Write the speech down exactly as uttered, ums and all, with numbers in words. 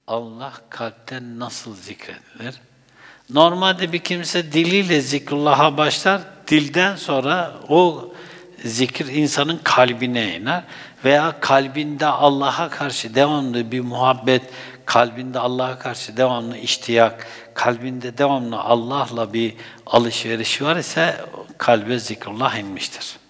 Allah kalpten nasıl zikredilir? Normalde bir kimse diliyle zikrullah'a başlar, dilden sonra o zikir insanın kalbine iner veya kalbinde Allah'a karşı devamlı bir muhabbet, kalbinde Allah'a karşı devamlı iştiyak, kalbinde devamlı Allah'la bir alışveriş var ise kalbe zikrullah inmiştir.